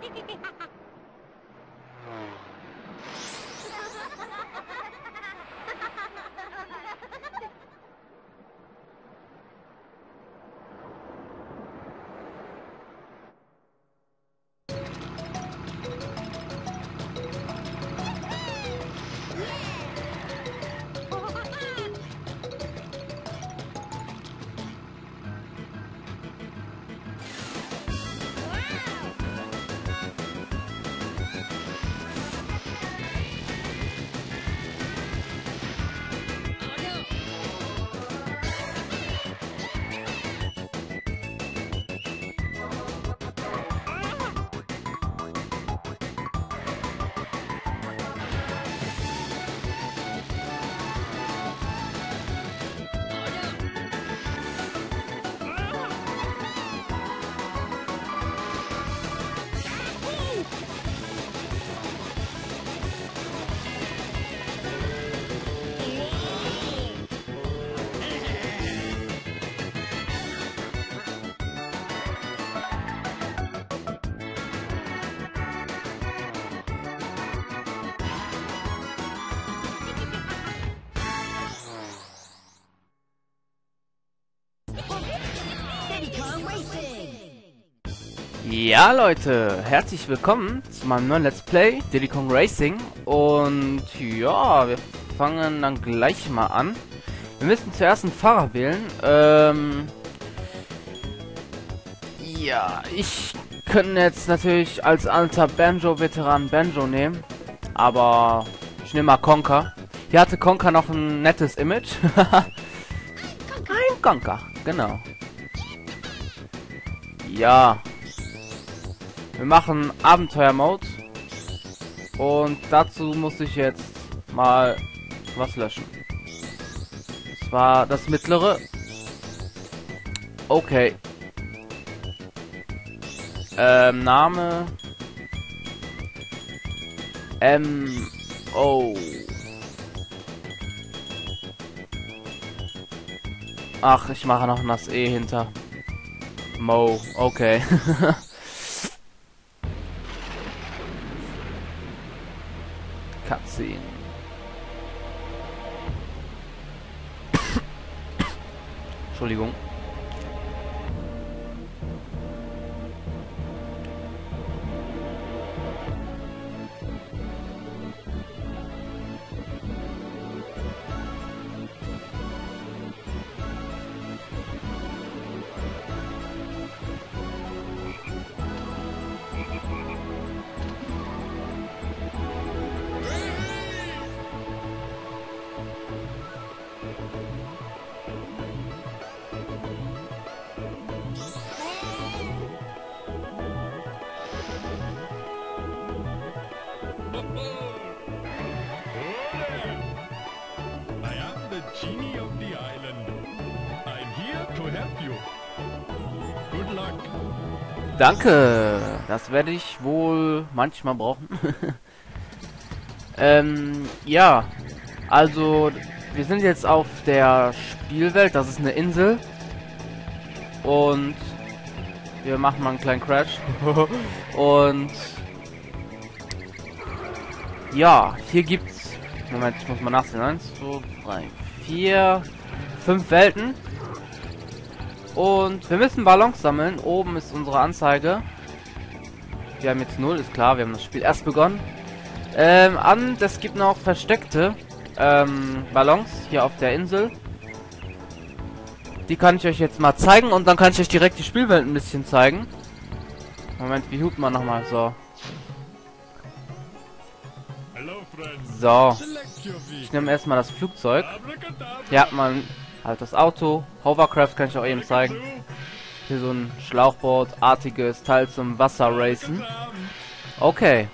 Ja Leute, herzlich willkommen zu meinem neuen Let's Play, Diddy Kong Racing. Und ja, wir fangen dann gleich mal an. Wir müssen zuerst einen Fahrer wählen. Ja, ich könnte jetzt natürlich als alter Banjo-Veteran Banjo nehmen. Aber ich nehme mal Conker. Hier hatte Conker noch ein nettes Image. Ein Conker, genau. Ja. Wir machen Abenteuer-Mode. Und dazu muss ich jetzt mal was löschen. Das war das mittlere. Okay. Name. M.O. Ach, ich mache noch das E hinter. Mo. Okay. Cutscene. Entschuldigung. Danke, das werde ich wohl manchmal brauchen. Ja, also wir sind jetzt auf der Spielwelt, das ist eine Insel. Und wir machen mal einen kleinen Crash. Und ja, hier gibt's, Moment, ich muss mal nachsehen, 1, 2, 3, 4, 5 Welten. Und wir müssen Ballons sammeln. Oben ist unsere Anzeige. Wir haben jetzt 0, ist klar. Wir haben das Spiel erst begonnen. Es gibt noch versteckte Ballons hier auf der Insel. Die kann ich euch jetzt mal zeigen. Und dann kann ich euch direkt die Spielwelt ein bisschen zeigen. Moment, wie hupt man nochmal? So. So. Ich nehme erstmal das Flugzeug. Hier hat man halt das Auto. Hovercraft kann ich auch eben zeigen. Hier so ein Schlauchboot-artiges Teil zum Wasserracen. Okay.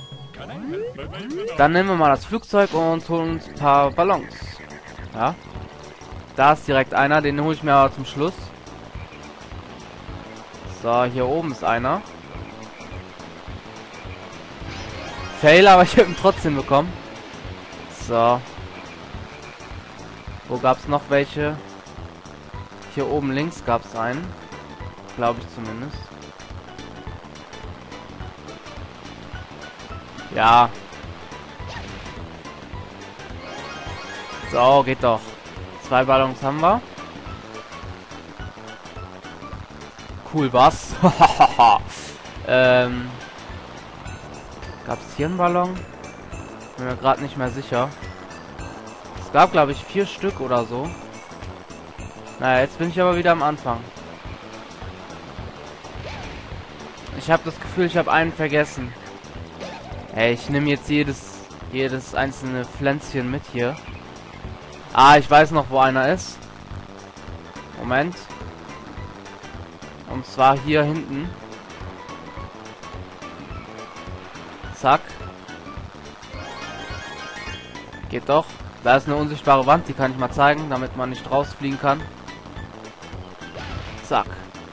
Dann nehmen wir mal das Flugzeug und holen uns ein paar Ballons. Ja. Da ist direkt einer, den hole ich mir aber zum Schluss. So, hier oben ist einer. Fail, aber ich habe ihn trotzdem bekommen. So. Wo gab es noch welche? Hier oben links gab es einen. Glaube ich zumindest. Ja. So, geht doch. 2 Ballons haben wir. Cool, was? Gab es hier einen Ballon? Bin mir gerade nicht mehr sicher. Es gab, glaube ich, 4 Stück oder so. Naja, jetzt bin ich aber wieder am Anfang. Ich habe das Gefühl, ich habe einen vergessen. Hey, ich nehme jetzt jedes einzelne Pflänzchen mit hier. Ah, ich weiß noch, wo einer ist. Moment. Und zwar hier hinten. Zack. Geht doch. Da ist eine unsichtbare Wand, die kann ich mal zeigen, damit man nicht rausfliegen kann. Zack.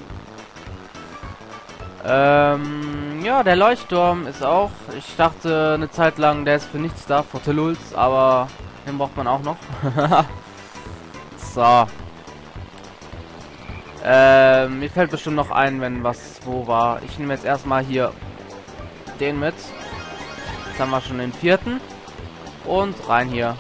Ja, der Leuchtturm ist auch. Ich dachte eine Zeit lang, der ist für nichts da, Fortelulz, aber den braucht man auch noch. So. Mir fällt bestimmt noch ein, wenn was wo war. Ich nehme jetzt erstmal hier den mit. Jetzt haben wir schon den 4. Und rein hier.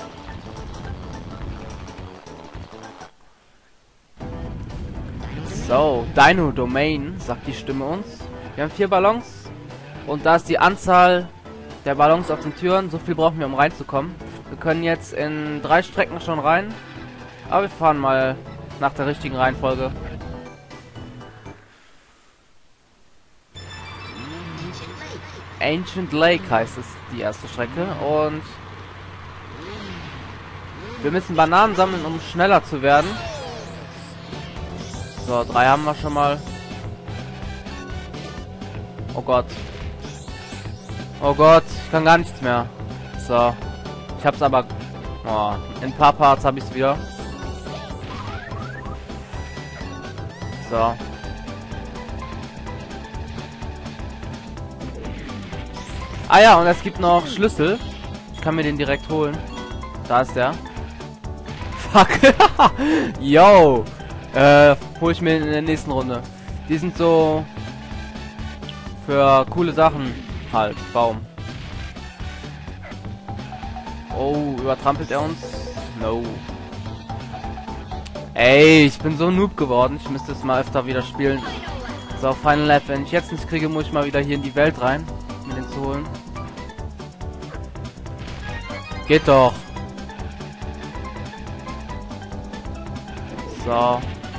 So, Dino Domain, sagt die Stimme uns. Wir haben 4 Ballons. Und da ist die Anzahl der Ballons auf den Türen. So viel brauchen wir, um reinzukommen. Wir können jetzt in 3 Strecken schon rein. Aber wir fahren mal nach der richtigen Reihenfolge. Ancient Lake heißt es, die erste Strecke. Und wir müssen Bananen sammeln, um schneller zu werden. So, 3 haben wir schon mal. Oh Gott. Oh Gott, ich kann gar nichts mehr. So. Ich hab's aber... Oh, in ein paar Parts habe ich es wieder. So. Ah ja, und es gibt noch Schlüssel. Ich kann mir den direkt holen. Da ist der. Fuck. Yo. Hol ich mir in der nächsten Runde. Die sind so für coole Sachen halt. Baum. Oh, übertrampelt er uns? No. Ey, ich bin so noob geworden. Ich müsste es mal öfter wieder spielen. So, Final Lap. Wenn ich jetzt nichts kriege, muss ich mal wieder hier in die Welt rein, um den zu holen. Geht doch. So.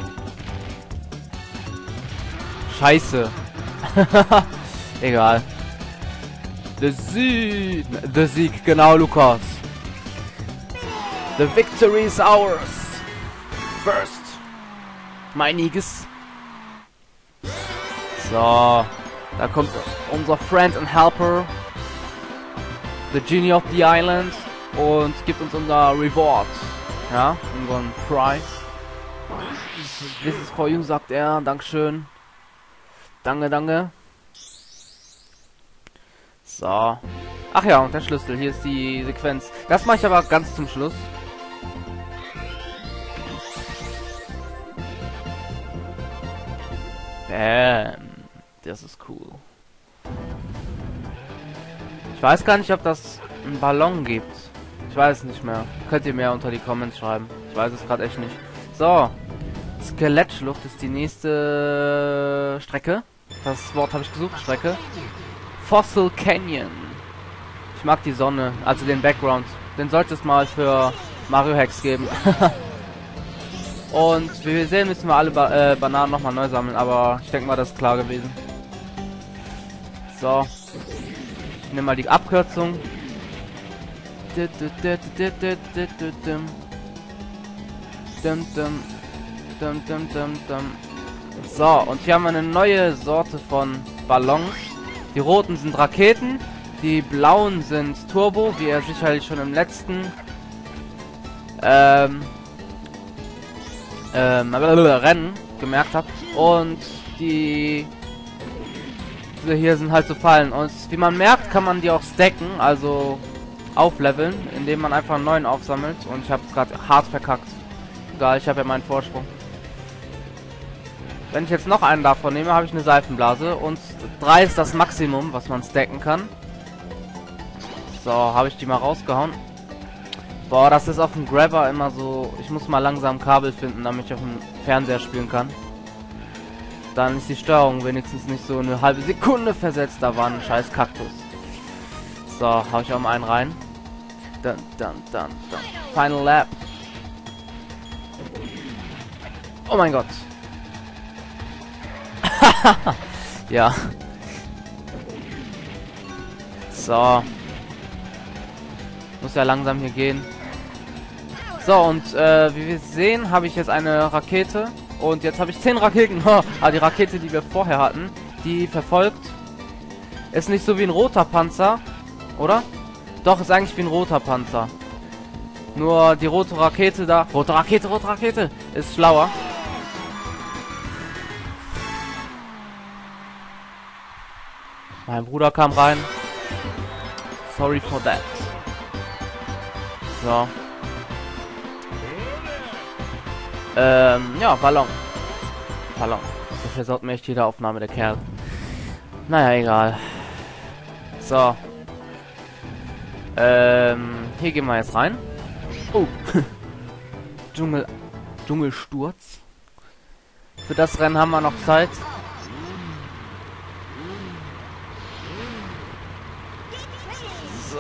Scheiße. Egal. Der Sieg, genau, Lukas. The victory is ours. First. Meiniges. So. Da kommt unser Friend and Helper. The Genie of the Island. Und gibt uns unser Reward. Ja, unseren Prize. This is for you, sagt er. Dankeschön. Danke, danke. So. Ach ja, und der Schlüssel. Hier ist die Sequenz. Das mache ich aber ganz zum Schluss. Bam. Das ist cool. Ich weiß gar nicht, ob das einen Ballon gibt. Ich weiß nicht mehr. Könnt ihr mir unter die Comments schreiben. Ich weiß es gerade echt nicht. So. Skelettschlucht ist die nächste Strecke. Das Wort habe ich gesucht. Strecke. Fossil Canyon. Ich mag die Sonne. Also den Background. Den sollte es mal für Mario Hacks geben. Und wie wir sehen, müssen wir alle Bananen nochmal neu sammeln. Aber ich denke mal, das ist klar gewesen. So. Ich nehme mal die Abkürzung. So, und hier haben wir eine neue Sorte von Ballons. Die roten sind Raketen, die blauen sind Turbo, wie ihr sicherlich schon im letzten Rennen gemerkt habt. Und diese hier sind halt so Fallen. Und wie man merkt, kann man die auch stacken, also aufleveln, indem man einfach einen neuen aufsammelt. Und ich habe es gerade hart verkackt. Egal, ich habe ja meinen Vorsprung. Wenn ich jetzt noch einen davon nehme, habe ich eine Seifenblase. Und 3 ist das Maximum, was man stacken kann. So, habe ich die mal rausgehauen. Boah, das ist auf dem Grabber immer so... Ich muss mal langsam Kabel finden, damit ich auf dem Fernseher spielen kann. Dann ist die Steuerung wenigstens nicht so eine halbe Sekunde versetzt. Da war ein scheiß Kaktus. So, hau ich auch mal einen rein. Dann. Final Lap. Oh mein Gott. Ja. So. Muss ja langsam hier gehen. So, und wie wir sehen, habe ich jetzt eine Rakete. Und jetzt habe ich 10 Raketen. Aber die Rakete, die wir vorher hatten, die verfolgt. Ist nicht so wie ein roter Panzer. Oder? Doch, ist eigentlich wie ein roter Panzer. Nur die rote Rakete da... Rote Rakete! Ist schlauer. Mein Bruder kam rein. Sorry for that. So. Ja, Ballon. Der versaut mir echt jede Aufnahme, der Kerl. Naja, egal. So. Hier gehen wir jetzt rein. Oh. Dschungelsturz. Für das Rennen haben wir noch Zeit. So.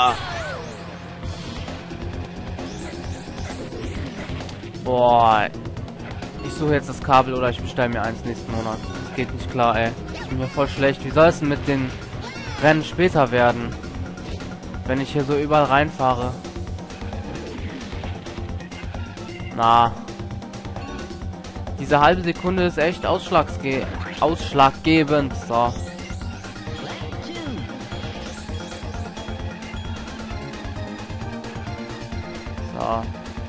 Boah. Ich suche jetzt das Kabel oder ich bestelle mir eins nächsten Monat. Das geht nicht klar, ey. Ich bin mir voll schlecht. Wie soll es denn mit den Rennen später werden? Wenn ich hier so überall reinfahre. Na. Diese halbe Sekunde ist echt ausschlaggebend. So. So.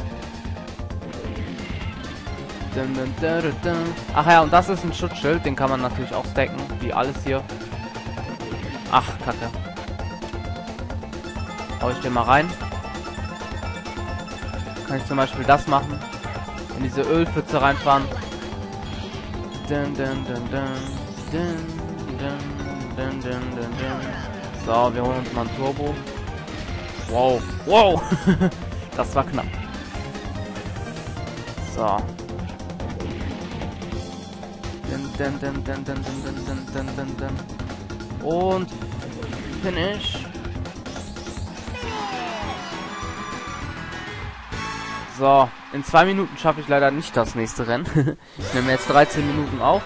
Ach ja, und das ist ein Schutzschild. Den kann man natürlich auch stacken. Wie alles hier. Ach, Kacke. Hau ich den mal rein. Kann ich zum Beispiel das machen. In diese Ölpfütze reinfahren. So, wir holen uns mal ein Turbo. Wow. Wow. Das war knapp. So. Und Finish. So, in 2 Minuten schaffe ich leider nicht das nächste Rennen. Ich nehme jetzt 13 Minuten auf.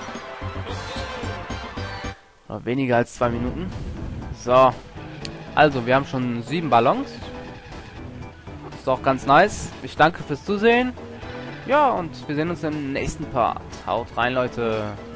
Oder weniger als 2 Minuten. So. Also, wir haben schon 7 Ballons. Ist auch ganz nice. Ich danke fürs Zusehen. Ja, und wir sehen uns im nächsten Part. Haut rein, Leute.